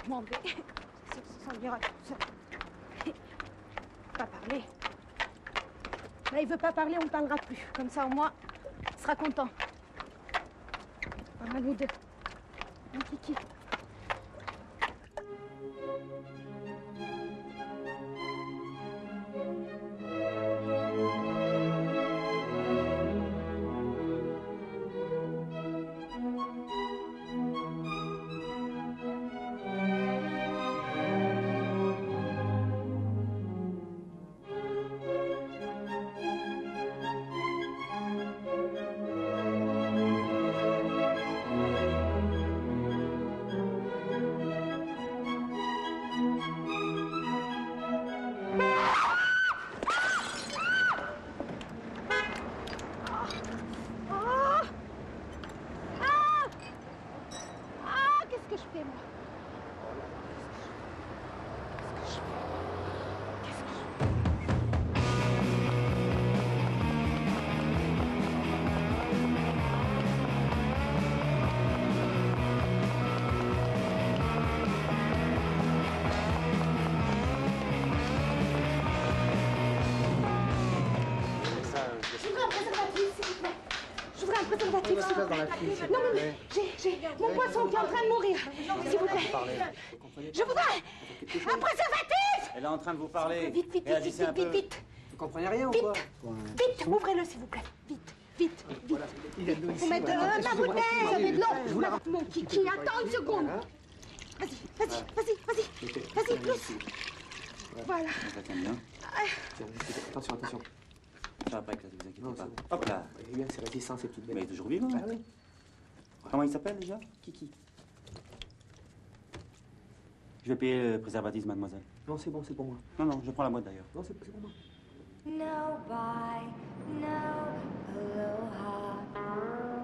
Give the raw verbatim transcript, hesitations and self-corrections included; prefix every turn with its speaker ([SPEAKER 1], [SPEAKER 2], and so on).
[SPEAKER 1] m'en vais. Ça s'en ira tout seul. Pas parler. Là, il veut pas parler, on ne parlera plus. Comme ça, au moins, il sera content. À nous deux. Mon kiki. Non, mais j'ai mon poisson qui est en train de mourir. S'il vous plaît. Je voudrais un préservatif.
[SPEAKER 2] Elle est en train de vous parler.
[SPEAKER 1] Vite, vite, vite, vite, vite, vite.
[SPEAKER 3] Vous comprenez rien ou
[SPEAKER 1] vite,
[SPEAKER 3] quoi?
[SPEAKER 1] Vite, ouvrez-le, s'il vous plaît. Vite, vite, vite. Faut mettre euh, ma bouteille, j'avais de l'eau. Mon kiki, attends une seconde. Vas-y, vas-y, vas-y, vas-y. Vas-y, plus. Voilà.
[SPEAKER 2] Ça tient bien.
[SPEAKER 3] Attention, attention.
[SPEAKER 2] Ça va pas éclater, vous inquiétez
[SPEAKER 3] Non,
[SPEAKER 2] pas.
[SPEAKER 3] c'est bon.
[SPEAKER 2] Hop là.
[SPEAKER 3] Il est résistant, ces petites bêtes.
[SPEAKER 2] Mais il est toujours vivant.
[SPEAKER 3] Ah oui.
[SPEAKER 2] Comment il s'appelle déjà?
[SPEAKER 3] Kiki.
[SPEAKER 2] Je vais payer le préservatif, mademoiselle.
[SPEAKER 3] Non, c'est bon, c'est pour moi.
[SPEAKER 2] Non, non, je prends la boîte d'ailleurs.
[SPEAKER 3] Non, c'est pour moi.
[SPEAKER 4] No bye, no aloha.